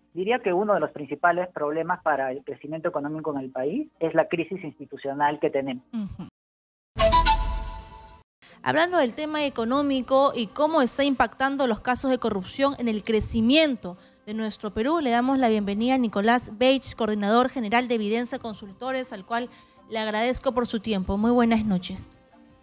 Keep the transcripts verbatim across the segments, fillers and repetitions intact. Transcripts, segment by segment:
Diría que uno de los principales problemas para el crecimiento económico en el país es la crisis institucional que tenemos. Uh-huh. Hablando del tema económico y cómo está impactando los casos de corrupción en el crecimiento de nuestro Perú, le damos la bienvenida a Nicolás Beich, coordinador general de Evidencia Consultores, al cual le agradezco por su tiempo. Muy buenas noches.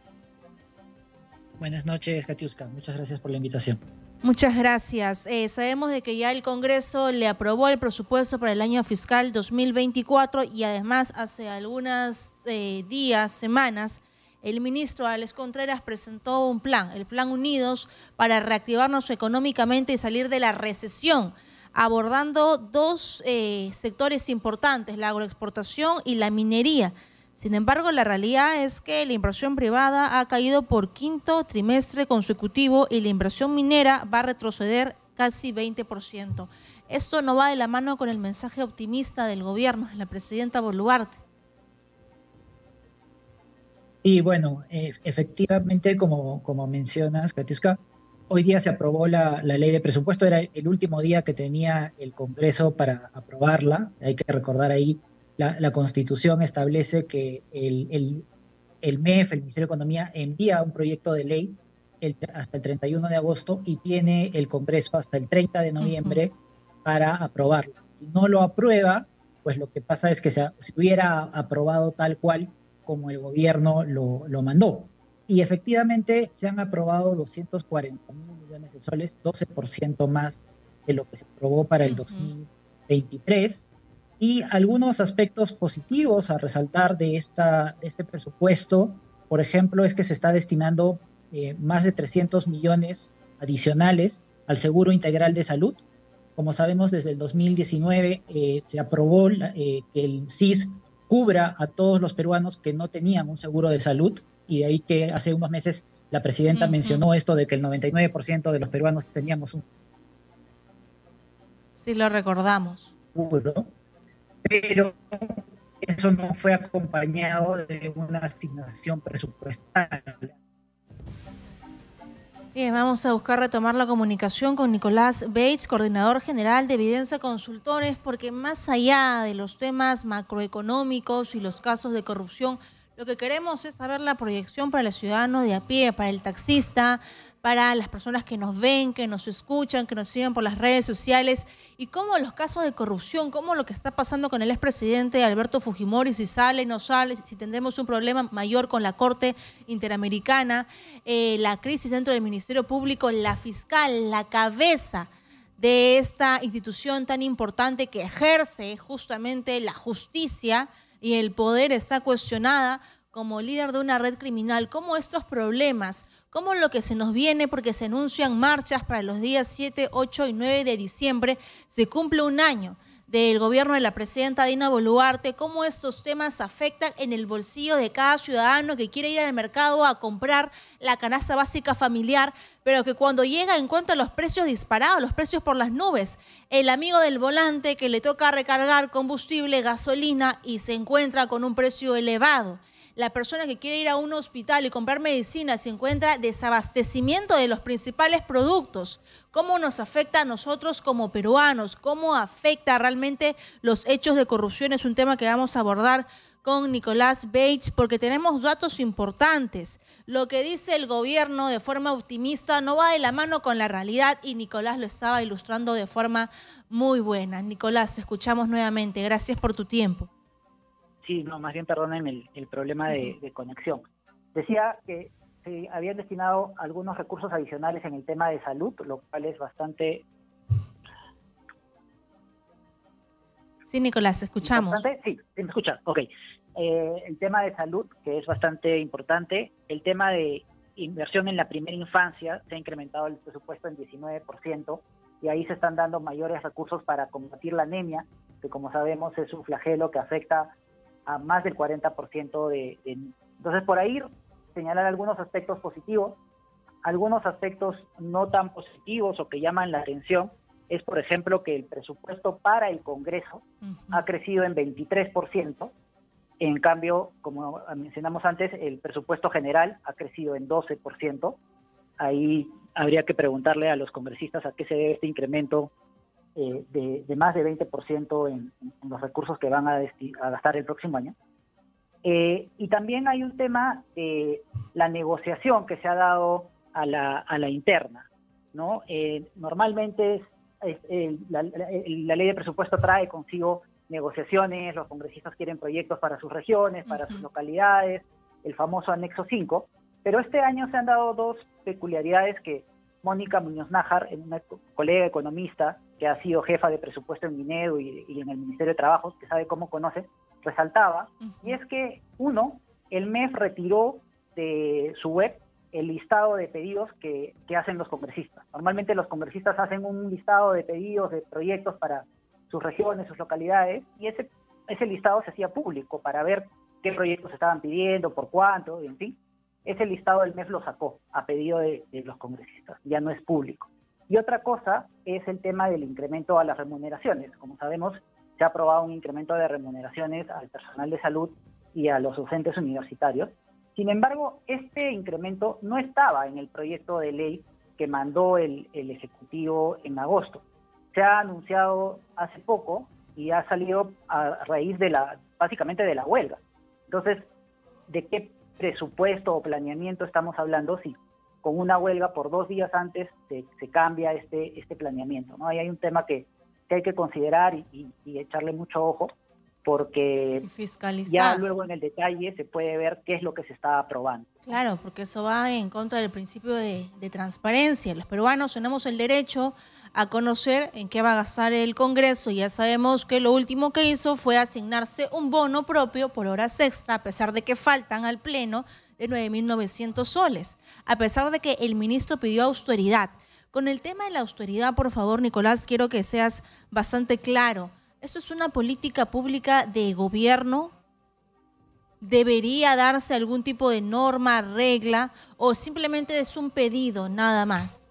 Buenas noches, Katiuska. Muchas gracias por la invitación. Muchas gracias. Eh, sabemos de que ya el Congreso le aprobó el presupuesto para el año fiscal dos mil veinticuatro y además hace algunos eh, días, semanas, el ministro Alex Contreras presentó un plan, el Plan Unidos, para reactivarnos económicamente y salir de la recesión, abordando dos eh, sectores importantes, la agroexportación y la minería. Sin embargo, la realidad es que la inversión privada ha caído por quinto trimestre consecutivo y la inversión minera va a retroceder casi veinte por ciento. Esto no va de la mano con el mensaje optimista del gobierno de la presidenta Boluarte. Y bueno, eh, efectivamente, como, como mencionas, Katiuska, hoy día se aprobó la, la ley de presupuesto, era el último día que tenía el Congreso para aprobarla. Hay que recordar ahí, la, la Constitución establece que el, el, el M E F, el Ministerio de Economía, envía un proyecto de ley el, hasta el treinta y uno de agosto y tiene el Congreso hasta el treinta de noviembre uh-huh. para aprobarlo. Si no lo aprueba, pues lo que pasa es que se, si hubiera aprobado tal cual como el gobierno lo, lo mandó. Y efectivamente se han aprobado doscientos cuarenta mil millones de soles, doce por ciento más de lo que se aprobó para el uh-huh. dos mil veintitrés. Y algunos aspectos positivos a resaltar de, esta, de este presupuesto, por ejemplo, es que se está destinando eh, más de trescientos millones adicionales al Seguro Integral de Salud. Como sabemos, desde el dos mil diecinueve eh, se aprobó eh, que el S I S cubra a todos los peruanos que no tenían un seguro de salud, y de ahí que hace unos meses la presidenta uh-huh. mencionó esto de que el noventa y nueve por ciento de los peruanos teníamos un Sí, lo recordamos. seguro, pero eso no fue acompañado de una asignación presupuestaria. Bien, vamos a buscar retomar la comunicación con Nicolás Beich, coordinador general de Evidencia Consultores, porque más allá de los temas macroeconómicos y los casos de corrupción, lo que queremos es saber la proyección para el ciudadano de a pie, para el taxista, para las personas que nos ven, que nos escuchan, que nos siguen por las redes sociales, y cómo los casos de corrupción, cómo lo que está pasando con el expresidente Alberto Fujimori, si sale, no sale, si tendremos un problema mayor con la Corte Interamericana, eh, la crisis dentro del Ministerio Público, la fiscal, la cabeza de esta institución tan importante que ejerce justamente la justicia y el poder está cuestionada como líder de una red criminal, cómo estos problemas, cómo lo que se nos viene, porque se anuncian marchas para los días siete, ocho y nueve de diciembre, se cumple un año del gobierno de la presidenta Dina Boluarte, cómo estos temas afectan en el bolsillo de cada ciudadano que quiere ir al mercado a comprar la canasta básica familiar, pero que cuando llega encuentra los precios disparados, los precios por las nubes. El amigo del volante que le toca recargar combustible, gasolina y se encuentra con un precio elevado. La persona que quiere ir a un hospital y comprar medicina se encuentra desabastecimiento de los principales productos. ¿Cómo nos afecta a nosotros como peruanos? ¿Cómo afecta realmente los hechos de corrupción? Es un tema que vamos a abordar con Nicolás Beich porque tenemos datos importantes. Lo que dice el gobierno de forma optimista no va de la mano con la realidad y Nicolás lo estaba ilustrando de forma muy buena. Nicolás, escuchamos nuevamente. Gracias por tu tiempo. Sí, no, más bien perdonen el, el problema de, de conexión. Decía que se habían destinado algunos recursos adicionales en el tema de salud, lo cual es bastante... Sí, Nicolás, escuchamos. ¿Importante? Sí, me escucha, ok. Eh, el tema de salud, que es bastante importante. El tema de inversión en la primera infancia, se ha incrementado el presupuesto en diecinueve por ciento, y ahí se están dando mayores recursos para combatir la anemia, que como sabemos es un flagelo que afecta a más del cuarenta por ciento de, de... Entonces, por ahí señalar algunos aspectos positivos, algunos aspectos no tan positivos o que llaman la atención, es, por ejemplo, que el presupuesto para el Congreso uh-huh. ha crecido en veintitrés por ciento, en cambio, como mencionamos antes, el presupuesto general ha crecido en doce por ciento. Ahí habría que preguntarle a los congresistas a qué se debe este incremento eh, de, de más de veinte por ciento en, en los recursos que van a, a gastar el próximo año. Eh, y también hay un tema de la negociación que se ha dado a la, a la interna, ¿no? Eh, normalmente es, es, eh, la, la, la ley de presupuesto trae consigo negociaciones, los congresistas quieren proyectos para sus regiones, para uh-huh. sus localidades, el famoso anexo cinco, pero este año se han dado dos peculiaridades que Mónica Muñoz Nájar, una colega economista que ha sido jefa de presupuesto en Minedu y, y en el Ministerio de Trabajo, que sabe cómo conoce, resaltaba, uh-huh. y es que, uno, el M E F retiró de su web el listado de pedidos que, que hacen los congresistas. Normalmente los congresistas hacen un listado de pedidos, de proyectos para sus regiones, sus localidades, y ese, ese listado se hacía público para ver qué proyectos estaban pidiendo, por cuánto, y en fin. Ese listado del M E F lo sacó a pedido de, de los congresistas, ya no es público. Y otra cosa es el tema del incremento a las remuneraciones. Como sabemos, se ha aprobado un incremento de remuneraciones al personal de salud y a los docentes universitarios. Sin embargo, este incremento no estaba en el proyecto de ley que mandó el, el Ejecutivo en agosto. Se ha anunciado hace poco y ha salido a raíz de la, básicamente de la huelga. Entonces, ¿de qué presupuesto o planeamiento estamos hablando si con una huelga por dos días antes se, se cambia este, este planeamiento, ¿no? Ahí hay un tema que, que hay que considerar y, y, y echarle mucho ojo, porque ya luego en el detalle se puede ver qué es lo que se está aprobando. Claro, porque eso va en contra del principio de, de transparencia. Los peruanos tenemos el derecho a conocer en qué va a gastar el Congreso. Ya sabemos que lo último que hizo fue asignarse un bono propio por horas extra, a pesar de que faltan al Pleno de nueve mil novecientos soles, a pesar de que el ministro pidió austeridad. Con el tema de la austeridad, por favor, Nicolás, quiero que seas bastante claro. ¿Esto es una política pública de gobierno? ¿Debería darse algún tipo de norma, regla, o simplemente es un pedido, nada más?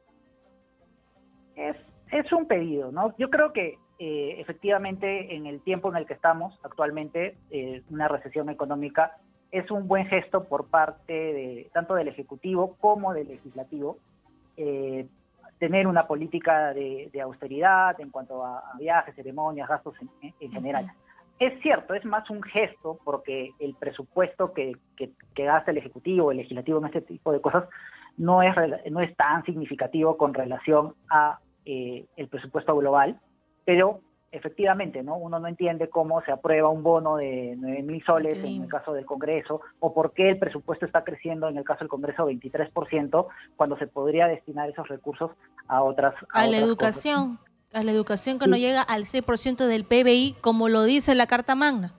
Es, es un pedido, ¿no? Yo creo que eh, efectivamente en el tiempo en el que estamos actualmente, eh, una recesión económica, es un buen gesto por parte de tanto del Ejecutivo como del Legislativo, eh, tener una política de, de austeridad en cuanto a, a viajes, ceremonias, gastos en, en general. Uh-huh. Es cierto, es más un gesto porque el presupuesto que, que, que gasta el Ejecutivo, el Legislativo en este tipo de cosas no es, no es tan significativo con relación a eh, el presupuesto global, pero efectivamente, ¿no? Uno no entiende cómo se aprueba un bono de nueve mil soles okay. en el caso del Congreso, o por qué el presupuesto está creciendo en el caso del Congreso veintitrés por ciento, cuando se podría destinar esos recursos a otras A, a la otras educación, cosas. a la educación que sí. no llega al seis por ciento del P B I, como lo dice la Carta Magna.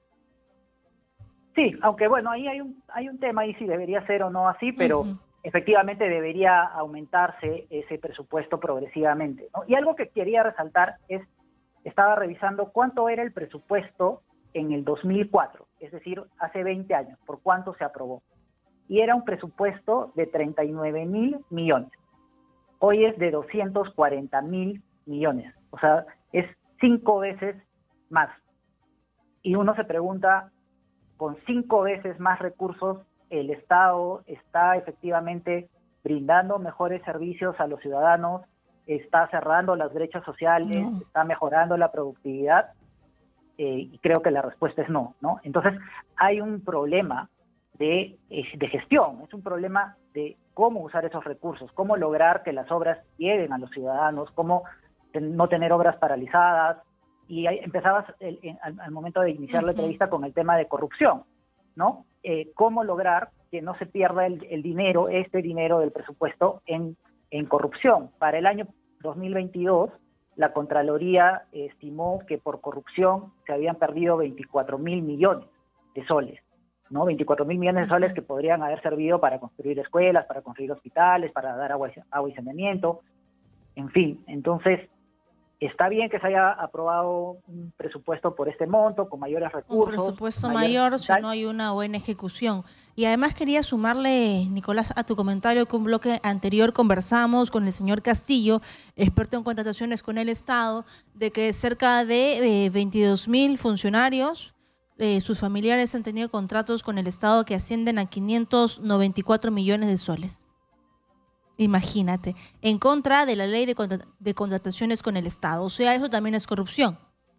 Sí, aunque bueno, ahí hay un, hay un tema ahí si debería ser o no así, pero uh-huh. efectivamente debería aumentarse ese presupuesto progresivamente, ¿no? Y algo que quería resaltar es estaba revisando cuánto era el presupuesto en el dos mil cuatro, es decir, hace veinte años, por cuánto se aprobó. Y era un presupuesto de treinta y nueve mil millones. Hoy es de doscientos cuarenta mil millones. O sea, es cinco veces más. Y uno se pregunta, con cinco veces más recursos, ¿el Estado está efectivamente brindando mejores servicios a los ciudadanos? ¿Está cerrando las brechas sociales? No. ¿Está mejorando la productividad? Eh, y creo que la respuesta es no, ¿no? Entonces, hay un problema de, de gestión, es un problema de cómo usar esos recursos, cómo lograr que las obras lleguen a los ciudadanos, cómo ten, no tener obras paralizadas. Y ahí empezabas el, el, al, al momento de iniciar uh-huh. la entrevista con el tema de corrupción, ¿no? Eh, cómo lograr que no se pierda el, el dinero, este dinero del presupuesto en, en corrupción. Para el año dos mil veintidós, la Contraloría estimó que por corrupción se habían perdido veinticuatro mil millones de soles, ¿no? veinticuatro mil millones de soles que podrían haber servido para construir escuelas, para construir hospitales, para dar agua, agua y saneamiento, en fin. Entonces, está bien que se haya aprobado un presupuesto por este monto, con mayores recursos. Un presupuesto mayor, si no hay una buena ejecución. Y además quería sumarle, Nicolás, a tu comentario que un bloque anterior conversamos con el señor Castillo, experto en contrataciones con el Estado, de que cerca de eh, veintidós mil funcionarios, eh, sus familiares han tenido contratos con el Estado que ascienden a quinientos noventa y cuatro millones de soles. Imagínate, en contra de la ley de, contra de contrataciones con el Estado. O sea, eso también es corrupción.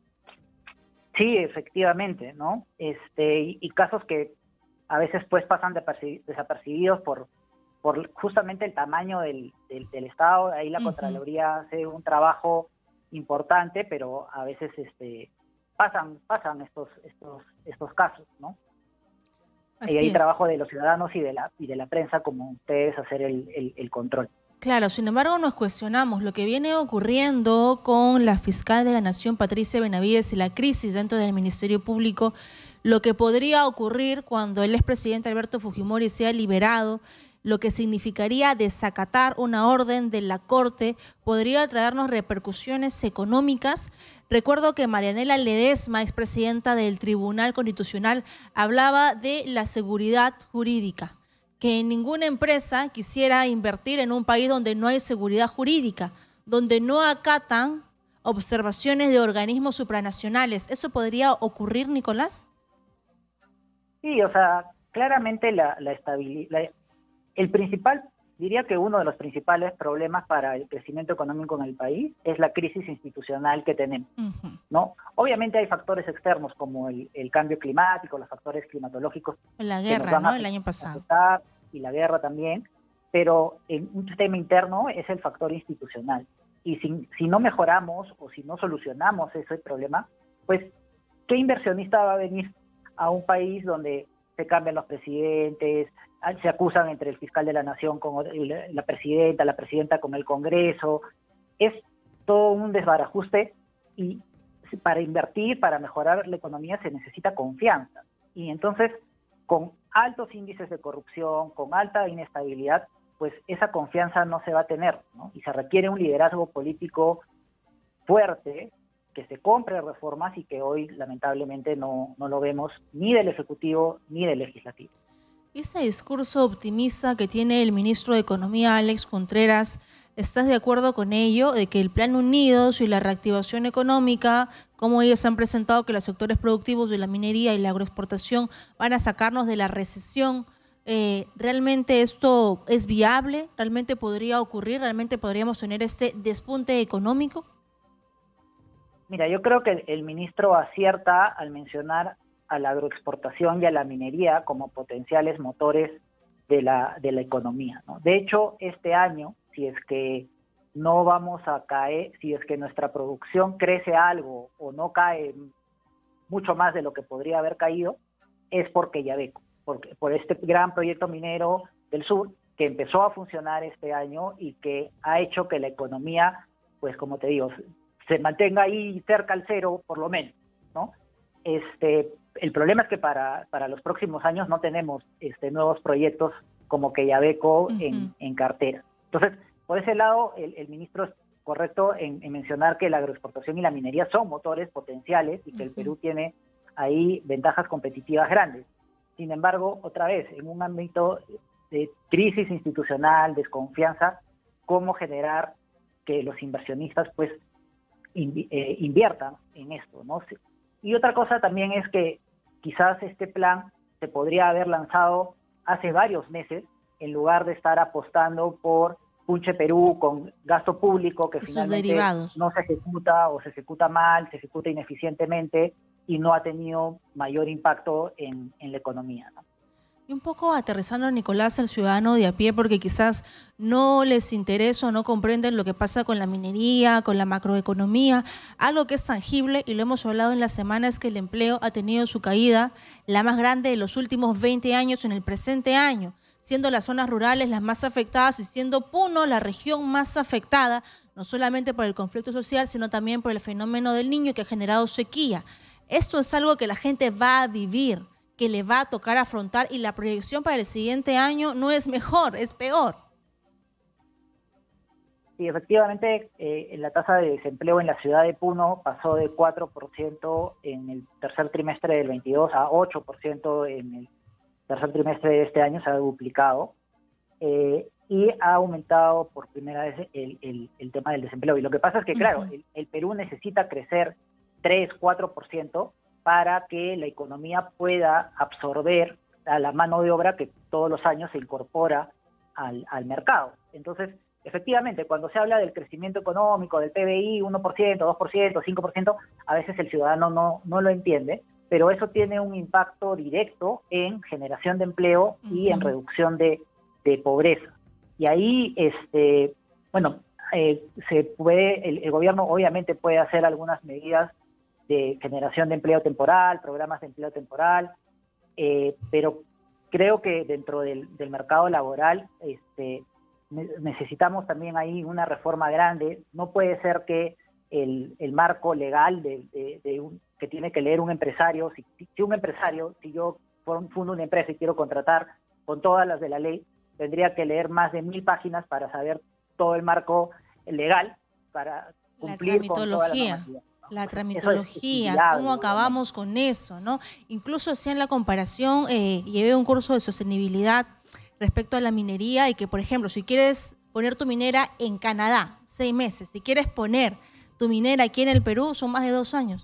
Sí, efectivamente, ¿no? Este, y, y casos que a veces pues pasan desapercibidos por, por justamente el tamaño del, del, del Estado. Ahí la uh-huh. Contraloría hace un trabajo importante, pero a veces este, pasan, pasan estos, estos, estos casos, ¿no? Así y hay es. trabajo de los ciudadanos y de la y de la prensa como ustedes hacer el, el, el control. Claro, sin embargo nos cuestionamos lo que viene ocurriendo con la fiscal de la Nación, Patricia Benavides, y la crisis dentro del Ministerio Público, lo que podría ocurrir cuando el expresidente Alberto Fujimori sea liberado, lo que significaría desacatar una orden de la Corte, podría traernos repercusiones económicas. Recuerdo que Marianela Ledesma, expresidenta del Tribunal Constitucional, hablaba de la seguridad jurídica, que ninguna empresa quisiera invertir en un país donde no hay seguridad jurídica, donde no acatan observaciones de organismos supranacionales. ¿Eso podría ocurrir, Nicolás? Sí, o sea, claramente la, la estabilidad... El principal, diría que uno de los principales problemas para el crecimiento económico en el país es la crisis institucional que tenemos, uh-huh. ¿no? Obviamente hay factores externos como el, el cambio climático, los factores climatológicos. La guerra, ¿no? El año pasado. Y la guerra también, pero en un tema interno es el factor institucional. Y si, si no mejoramos o si no solucionamos ese problema, pues, ¿qué inversionista va a venir a un país donde se cambian los presidentes, se acusan entre el fiscal de la Nación con la presidenta, la presidenta con el Congreso? Es todo un desbarajuste, y para invertir, para mejorar la economía se necesita confianza. Y entonces, con altos índices de corrupción, con alta inestabilidad, pues esa confianza no se va a tener, ¿no? Y se requiere un liderazgo político fuerte, que se compre reformas, y que hoy lamentablemente no, no lo vemos ni del Ejecutivo ni del Legislativo. Ese discurso optimista que tiene el ministro de Economía, Alex Contreras, ¿estás de acuerdo con ello, de que el Plan Unidos y la reactivación económica, como ellos han presentado que los sectores productivos de la minería y la agroexportación van a sacarnos de la recesión, eh, realmente esto es viable? ¿Realmente podría ocurrir? ¿Realmente podríamos tener este despunte económico? Mira, yo creo que el, el ministro acierta al mencionar a la agroexportación y a la minería como potenciales motores de la, de la economía, ¿no? De hecho, este año, si es que no vamos a caer, si es que nuestra producción crece algo o no cae mucho más de lo que podría haber caído, es porque Yabeco, porque, por este gran proyecto minero del sur que empezó a funcionar este año y que ha hecho que la economía, pues como te digo, se mantenga ahí cerca al cero por lo menos, ¿no? Este, el problema es que para, para los próximos años no tenemos este, nuevos proyectos como que Yabeco uh-huh. en, en cartera. Entonces, por ese lado, el, el ministro es correcto en, en mencionar que la agroexportación y la minería son motores potenciales y que uh-huh. el Perú tiene ahí ventajas competitivas grandes. Sin embargo, otra vez, en un ámbito de crisis institucional, desconfianza, ¿cómo generar que los inversionistas pues invi- eh, inviertan en esto, ¿no? Y otra cosa también es que quizás este plan se podría haber lanzado hace varios meses en lugar de estar apostando por Punche Perú con gasto público que finalmente derivados. no se ejecuta o se ejecuta mal, se ejecuta ineficientemente y no ha tenido mayor impacto en, en la economía, ¿no? Y un poco aterrizando, Nicolás, al ciudadano de a pie, porque quizás no les interesa o no comprenden lo que pasa con la minería, con la macroeconomía. Algo que es tangible, y lo hemos hablado en la semana, es que el empleo ha tenido su caída, la más grande de los últimos veinte años en el presente año, siendo las zonas rurales las más afectadas y siendo Puno la región más afectada, no solamente por el conflicto social, sino también por el fenómeno del Niño que ha generado sequía. Esto es algo que la gente va a vivir, que le va a tocar afrontar, y la proyección para el siguiente año no es mejor, es peor. Sí, efectivamente, eh, la tasa de desempleo en la ciudad de Puno pasó de cuatro por ciento en el tercer trimestre del veintidós a ocho por ciento en el tercer trimestre de este año, se ha duplicado, eh, y ha aumentado por primera vez el, el, el tema del desempleo. Y lo que pasa es que, claro, uh-huh. el, el Perú necesita crecer tres, cuatro por ciento para que la economía pueda absorber a la mano de obra que todos los años se incorpora al, al mercado. Entonces, efectivamente, cuando se habla del crecimiento económico, del P B I, uno por ciento, dos por ciento, cinco por ciento, a veces el ciudadano no, no lo entiende, pero eso tiene un impacto directo en generación de empleo y uh-huh. en reducción de, de pobreza. Y ahí, este, bueno, eh, se puede, el, el gobierno obviamente puede hacer algunas medidas de generación de empleo temporal, programas de empleo temporal, eh, pero creo que dentro del, del mercado laboral este, necesitamos también ahí una reforma grande. No puede ser que el, el marco legal de, de, de un, que tiene que leer un empresario, si, si un empresario, si yo fundo una empresa y quiero contratar con todas las de la ley, tendría que leer más de mil páginas para saber todo el marco legal, para cumplir con toda la normativa. La tramitología, cómo acabamos con eso, ¿no? Incluso hacían la comparación, eh, llevé un curso de sostenibilidad respecto a la minería y que, por ejemplo, si quieres poner tu minera en Canadá, seis meses, si quieres poner tu minera aquí en el Perú, son más de dos años.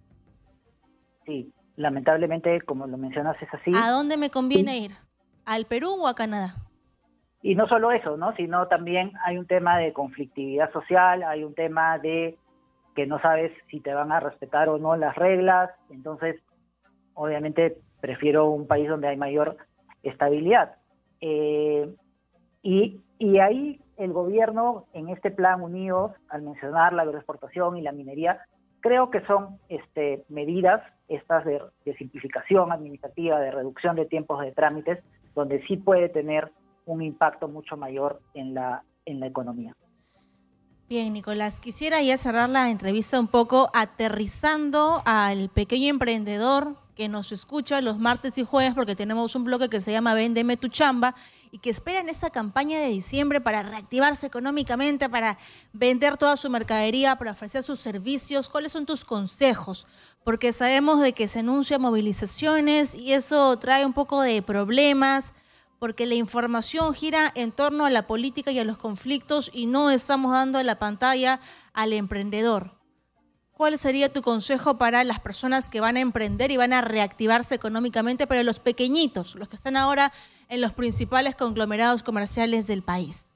Sí, lamentablemente, como lo mencionas, es así. ¿A dónde me conviene sí. ir? ¿Al Perú o a Canadá? Y no solo eso, ¿no? Sino también hay un tema de conflictividad social, hay un tema de que no sabes si te van a respetar o no las reglas, entonces obviamente prefiero un país donde hay mayor estabilidad. Eh, y, y ahí el gobierno, en este plan Unidos, al mencionar la agroexportación y la minería, creo que son este, medidas, estas de, de simplificación administrativa, de reducción de tiempos de trámites, donde sí puede tener un impacto mucho mayor en la, en la economía. Bien, Nicolás, quisiera ya cerrar la entrevista un poco aterrizando al pequeño emprendedor que nos escucha los martes y jueves, porque tenemos un bloque que se llama Véndeme tu chamba y que espera en esa campaña de diciembre para reactivarse económicamente, para vender toda su mercadería, para ofrecer sus servicios. ¿Cuáles son tus consejos? Porque sabemos de que se anuncian movilizaciones y eso trae un poco de problemas, porque la información gira en torno a la política y a los conflictos y no estamos dando la pantalla al emprendedor. ¿Cuál sería tu consejo para las personas que van a emprender y van a reactivarse económicamente, pero los pequeñitos, los que están ahora en los principales conglomerados comerciales del país?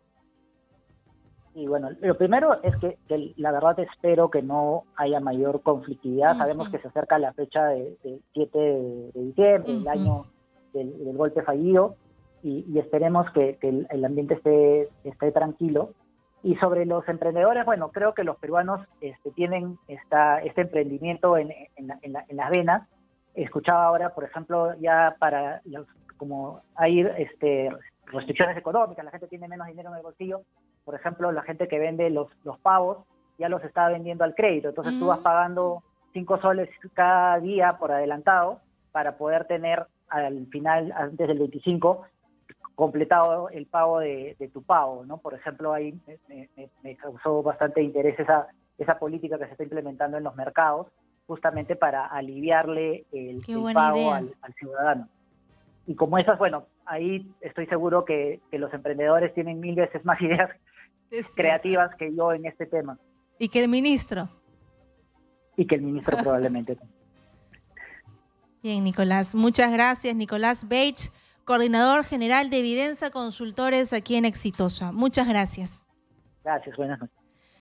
Y bueno, lo primero es que, que la verdad espero que no haya mayor conflictividad. Uh-huh. Sabemos que se acerca la fecha del de siete de diciembre, uh-huh. el año del, del golpe fallido. Y, y esperemos que, que el, el ambiente esté, esté tranquilo. Y sobre los emprendedores, bueno, creo que los peruanos este, tienen esta, este emprendimiento en, en, en, la, en las venas. Escuchaba ahora, por ejemplo, ya para los, como hay este, restricciones económicas, la gente tiene menos dinero en el bolsillo. Por ejemplo, la gente que vende los, los pavos ya los está vendiendo al crédito. Entonces mm. tú vas pagando cinco soles cada día por adelantado para poder tener al final, antes del veinticinco, completado el pago de, de tu pago, ¿no? Por ejemplo, ahí me, me, me causó bastante interés esa, esa política que se está implementando en los mercados, justamente para aliviarle el, el pago al, al ciudadano. Y como esas, bueno, ahí estoy seguro que, que los emprendedores tienen mil veces más ideas creativas que yo en este tema. Y que el ministro. Y que el ministro probablemente. Bien, Nicolás. Muchas gracias, Nicolás Beich, coordinador general de Evidenza Consultores aquí en Exitosa. Muchas gracias. Gracias, buenas noches.